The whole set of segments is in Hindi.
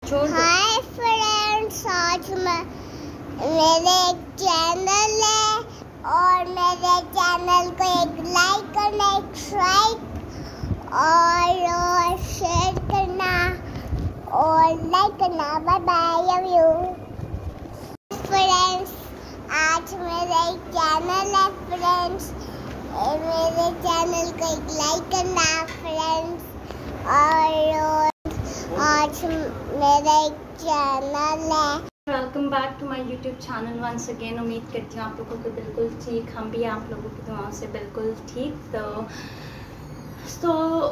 हाय फ्रेंड्स, आज मेरे एक चैनल है और मेरे चैनल को एक लाइक करना, एक सब्सक्राइब और शेयर करना और लाइक करना। Bye bye, love you friends. आज मेरा एक चैनल है फ्रेंड्स, मेरे चैनल को एक लाइक करना फ्रेंड्स। और आज मेरा एक चैनल है। Welcome back to my YouTube channel once again. उम्मीद करती हूँ आप लोगों को बिल्कुल ठीक, हम भी आप लोगों की दुआओं से बिल्कुल ठीक। तो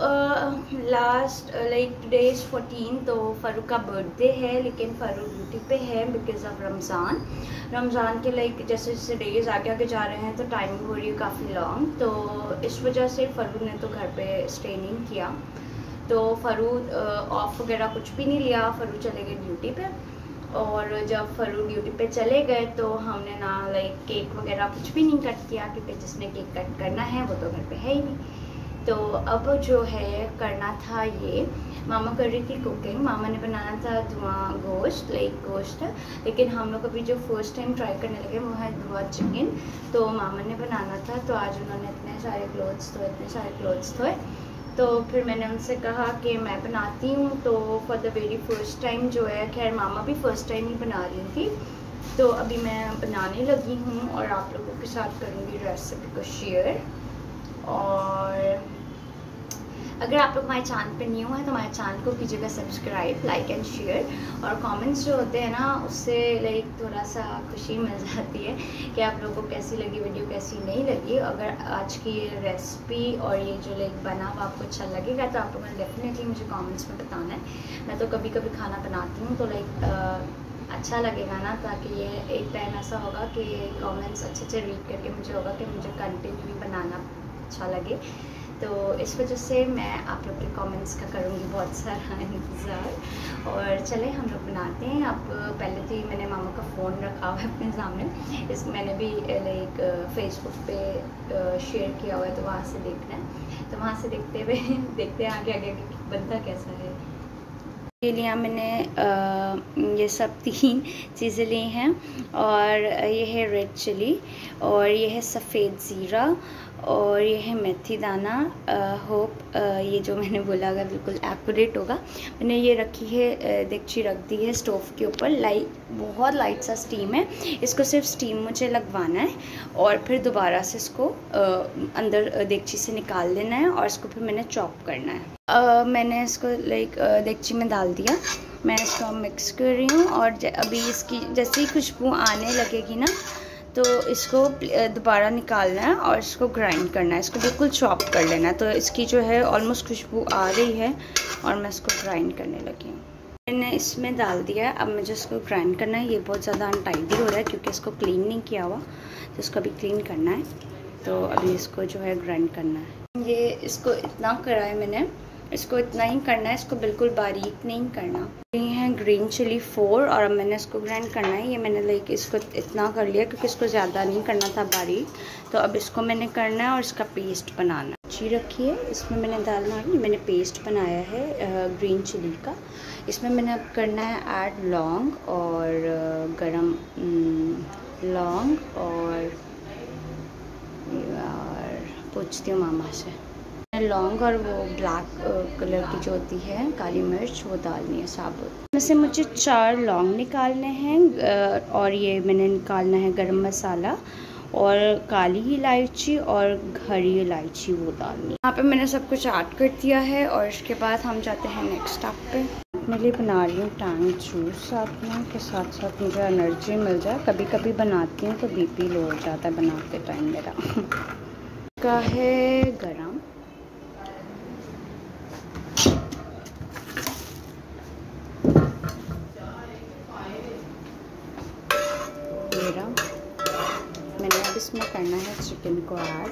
लास्ट लाइक टुडे इज़ 14, तो फ़ारूक का बर्थडे है, लेकिन फ़ारूक ड्यूटी पे है बिकॉज ऑफ रमज़ान के लाइक जैसे जैसे डेज आगे आगे जा रहे हैं तो टाइमिंग हो रही है काफ़ी लॉन्ग। तो इस वजह से फ़ारूक ने तो घर पे स्टे नहीं किया, तो फ़ारूक ऑफ वगैरह कुछ भी नहीं लिया। फ़ारूक चले गए ड्यूटी पे, और जब फ़ारूक ड्यूटी पे चले गए तो हमने ना लाइक केक वगैरह कुछ भी नहीं कट किया, क्योंकि जिसने केक कट करना है वो तो घर पे है ही नहीं। तो अब जो है करना था, ये मामा कर रही थी कुकिंग। मामा ने बनाना था गोश्त, लेकिन हम लोग अभी जो फर्स्ट टाइम ट्राई करने लगे वो है दुआ चिकन। तो मामा ने बनाना था, तो आज उन्होंने इतने सारे क्लोथ्स धोए, तो फिर मैंने उनसे कहा कि मैं बनाती हूँ। तो for the very first time जो है, खैर मामा भी फर्स्ट टाइम ही बना रही थी, तो अभी मैं बनाने लगी हूँ और आप लोगों के साथ करूँगी रेसिपी को शेयर। और अगर आप लोग हमारे चैनल पे न्यू हैं तो हमारे चैनल को कीजिएगा सब्सक्राइब, लाइक एंड शेयर। और कमेंट्स जो होते हैं ना, उससे लाइक थोड़ा सा खुशी मिल जाती है कि आप लोगों को कैसी लगी वीडियो, कैसी नहीं लगी। अगर आज की रेसिपी और ये जो लाइक बना हुआ आपको अच्छा लगेगा तो आप लोगों ने डेफिनेटली मुझे कमेंट्स में बताना है। मैं तो कभी कभी खाना बनाती हूँ तो लाइक अच्छा लगेगा ना, ताकि ये एक टाइम ऐसा होगा कि कमेंट्स अच्छे रीड करके मुझे होगा कि मुझे कंटेंट भी बनाना अच्छा लगे। तो इस वजह से मैं आप लोग के कमेंट्स का करूँगी बहुत सारा इंतज़ार। और चले हम लोग बनाते हैं। अब पहले तो ही मैंने मामा का फ़ोन रखा हुआ है अपने सामने, इस मैंने भी लाइक फेसबुक पे शेयर किया हुआ है, तो वहाँ से देखना है। तो वहाँ से देखते हुए देखते हैं आगे आगे बनता कैसा है। ये लिया मैंने ये सब 3 चीज़ें ली हैं, और ये है रेड चिली, और ये है सफ़ेद ज़ीरा, और ये है मेथी दाना। होप ये जो मैंने बोला अगर बिल्कुल एक्यूरेट होगा। मैंने ये रखी है, देगची रख दी है स्टोव के ऊपर। बहुत लाइट सा स्टीम है, इसको सिर्फ स्टीम मुझे लगवाना है और फिर दोबारा से इसको अंदर देगची से निकाल देना है, और इसको फिर मैंने चॉप करना है। मैंने इसको लाइक देगची में डाल दिया, मैं इसको मिक्स कर रही हूँ। और अभी इसकी जैसे ही खुशबू आने लगेगी ना, तो इसको दोबारा निकालना है और इसको ग्राइंड करना है, इसको बिल्कुल चॉप कर लेना है। तो इसकी जो है ऑलमोस्ट खुशबू आ रही है और मैं इसको ग्राइंड करने लगी हूँ। मैंने इसमें डाल दिया है, अब मुझे इसको ग्राइंड करना है। ये बहुत ज़्यादा अनटाइडी हो रहा है क्योंकि इसको क्लीन नहीं किया हुआ, तो इसको अभी क्लीन करना है। तो अभी इसको जो है ग्राइंड करना है। ये इसको इतना करा है मैंने, इसको इतना ही करना है, इसको बिल्कुल बारीक नहीं करना। ये है ग्रीन चिली 4, और अब मैंने इसको ग्राइंड करना है। ये मैंने लाइक इसको इतना कर लिया क्योंकि इसको ज़्यादा नहीं करना था बारीक, तो अब इसको मैंने करना है और इसका पेस्ट बनाना है। अच्छी रखी है, इसमें मैंने डालना है, मैंने पेस्ट बनाया है ग्रीन चिली का। इसमें मैंने अब करना है ऐड लौंग और गरम लौंग, और पूछती हूँ मामा से, लौंग और वो ब्लैक कलर की जो होती है काली मिर्च, वो डालनी है साबुत। इसमें से मुझे 4 लौंग निकालने हैं, और ये मैंने निकालना है गरम मसाला और काली इलायची और हरी इलायची, वो डालनी है। यहाँ पे मैंने सब कुछ ऐड कर दिया है, और इसके बाद हम जाते हैं नेक्स्ट स्टेप पे। अपने लिए बना रही हूँ टैंग जूस साथ में, के साथ साथ मुझे एनर्जी मिल जाए। कभी कभी बनाती हूँ तो BP लो हो जाता है बनाते टाइम मेरा। का है गरम, मैंने अब इसमें करना है चिकन को ऐड।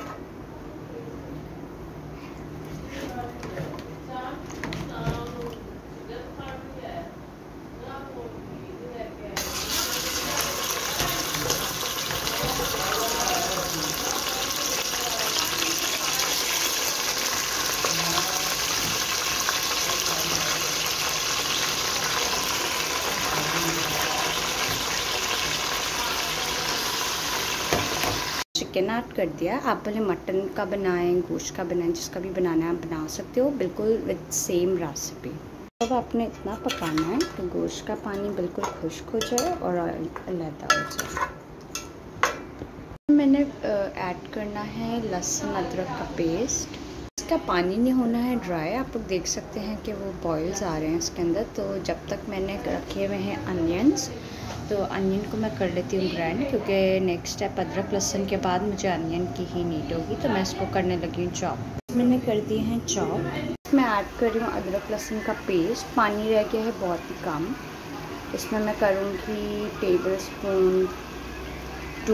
चिकन ऐड कर दिया। आप भले मटन का बनाएं, गोश्त का बनाएं, जिसका भी बनाना है आप बना सकते हो, बिल्कुल विद सेम रेसिपी। अब आपने इतना पकाना है तो गोश्त का पानी बिल्कुल खुश्क हो जाए और ऑयल अलहदा हो जाए। मैंने ऐड करना है लहसुन अदरक का पेस्ट। इसका पानी नहीं होना है ड्राई। आप लोग देख सकते हैं कि वो बॉयल्स आ रहे हैं इसके अंदर। तो जब तक मैंने रखे हुए हैं अनियंस, तो अनियन को मैं कर लेती हूँ ग्राइंड, क्योंकि नेक्स्ट स्टेप अदरक लहसुन के बाद मुझे अनियन की ही नीड होगी। तो मैं इसको करने लगी हूँ चॉप। मैंने कर दिए हैं चॉप। मैं ऐड कर रही हूँ अदरक लहसुन का पेस्ट। पानी रह गया है बहुत ही कम। इसमें मैं करूँगी टेबल स्पून 2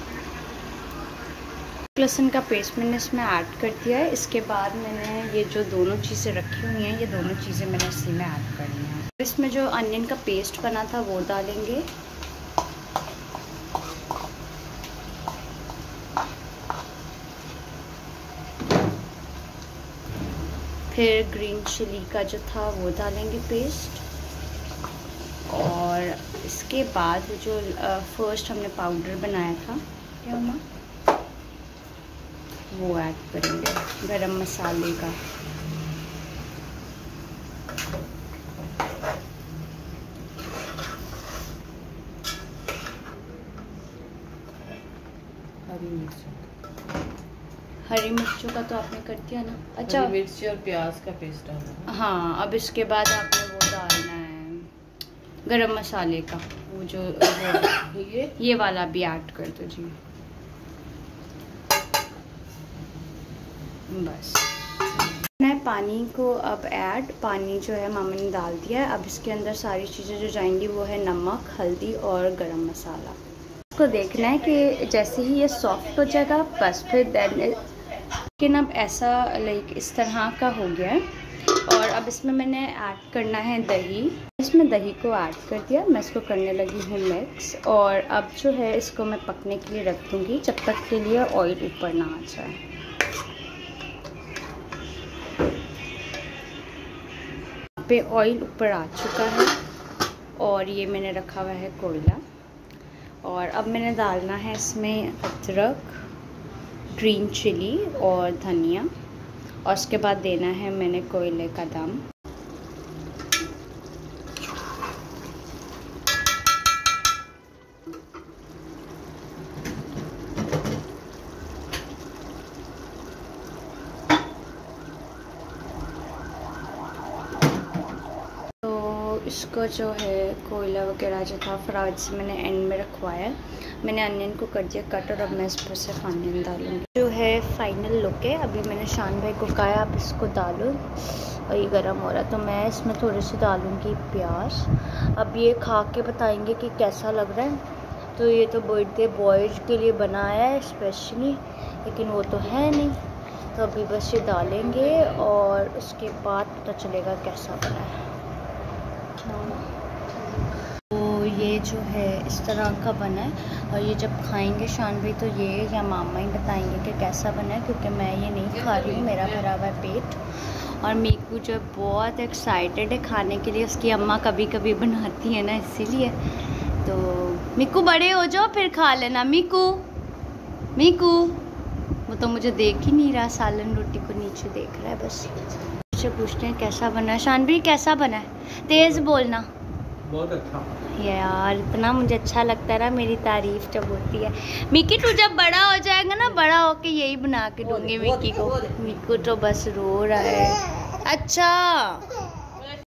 लहसुन का पेस्ट मैंने इसमें ऐड कर दिया है। इसके बाद मैंने ये जो दोनों चीज़ें रखी हुई हैं, ये दोनों चीज़ें मैंने इसी में ऐड करनी है। इसमें जो अनियन का पेस्ट बना था वो डालेंगे, फिर ग्रीन चिली का जो था वो डालेंगे पेस्ट, और इसके बाद जो फर्स्ट हमने पाउडर बनाया था क्या माँ, वो ऐड करेंगे, गरम मसाले का। हरी मिर्चों का तो आपने कर दिया ना। अच्छा, हरी मिर्ची और प्याज का पेस्ट डालना। हाँ, अब इसके बाद आपने वो डालना है गरम मसाले का, वो जो ये वाला भी ऐड कर दो जी। बस मैं पानी को अब ऐड, पानी जो है मामा ने डाल दिया है। अब इसके अंदर सारी चीज़ें जो जाएंगी वो है नमक, हल्दी और गरम मसाला। इसको देखना है कि जैसे ही ये सॉफ्ट हो जाएगा बस फिर देन, लेकिन अब ऐसा लाइक इस तरह का हो गया है। और अब इसमें मैंने ऐड करना है दही। इसमें दही को ऐड कर दिया। मैं इसको करने लगी हूँ मिक्स, और अब जो है इसको मैं पकने के लिए रख दूँगी जब तक के लिए ऑयल ऊपर ना आ जाए। पे ऑयल ऊपर आ चुका है और ये मैंने रखा हुआ है कोयला, और अब मैंने डालना है इसमें अदरक, ग्रीन चिली और धनिया, और उसके बाद देना है मैंने कोयले का दम। इसको जो है कोयला वगैरह जो था फ्राइज से मैंने एंड में रखवाया। मैंने अनियन को कर दिया कट, और अब मैं इस पर सिर्फ अनियन डालूँगी। जो है फाइनल लुक है। अभी मैंने शान भाई को कहा आप इसको डालो, और ये गर्म हो रहा है तो मैं इसमें थोड़ी सी डालूँगी प्याज। अब ये खा के बताएंगे कि कैसा लग रहा है। तो ये तो बर्थडे बॉयज़ के लिए बनाया है स्पेशली, लेकिन वो तो है नहीं, तो अभी बस ये डालेंगे और उसके बाद पता चलेगा कैसा बना है। तो ये जो है इस तरह का बना है, और ये जब खाएंगे शान भाई तो ये या मामा ही बताएंगे कि कैसा बना है, क्योंकि मैं ये नहीं खा रही हूँ, मेरा भरा हुआ है पेट। और मीकू जो बहुत एक्साइटेड है खाने के लिए, उसकी अम्मा कभी कभी बनाती है ना, इसीलिए। तो मीकू बड़े हो जाओ फिर खा लेना। मीकू मीकू वो तो मुझे देख ही नहीं रहा, सालन रोटी को नीचे देख रहा है बस। पूछते हैं कैसा बना है। शान भाई कैसा बना है? तेज बोलना। बहुत अच्छा यार, इतना मुझे अच्छा लगता है ना मेरी तारीफ जब होती है। मिक्की तू जब बड़ा हो जाएगा ना, बड़ा होके यही बना के दूंगी मिक्की को। मिक्कू तो बस रो रहा है। अच्छा